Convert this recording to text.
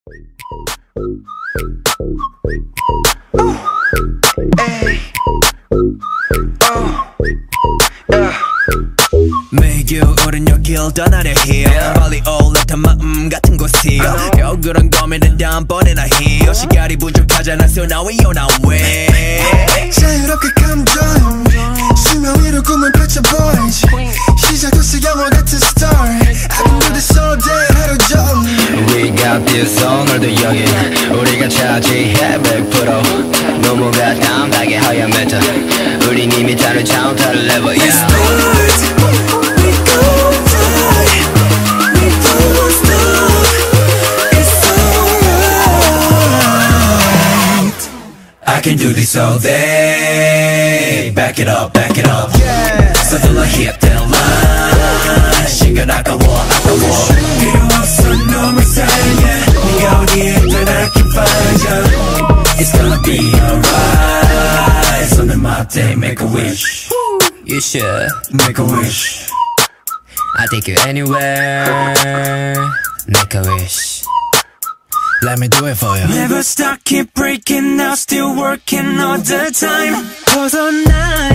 매일 우린 여길 떠나려 해 빨리 올라탄 마음 같은 곳이 겨울은 고민을 단번에나 해 시간이 부족하잖아 so now we on our way 자유롭게 감정 수면 위로 꿈을 펼쳐 boys 시작됐어 영화 같은 story I can do this all day 하루 종일 We got this 오늘도 여긴 우리가 차지해 100% 너무가 담백하게 하얀 메타 우린 이미 다른 차원 다른 level yeah. We gon' fly We don't stop It's alright I can do this all day back it up yeah. 서둘러 hit that line 시간 아까워 필요 없어 놈을 사랑해 네가 어디에 있든 I can find you It's gonna be alright 손을 맞대 make a wish You should make a wish I'll take you anywhere Make a wish Let me do it for you Never stop, keep breaking out, still working all the time 벗어나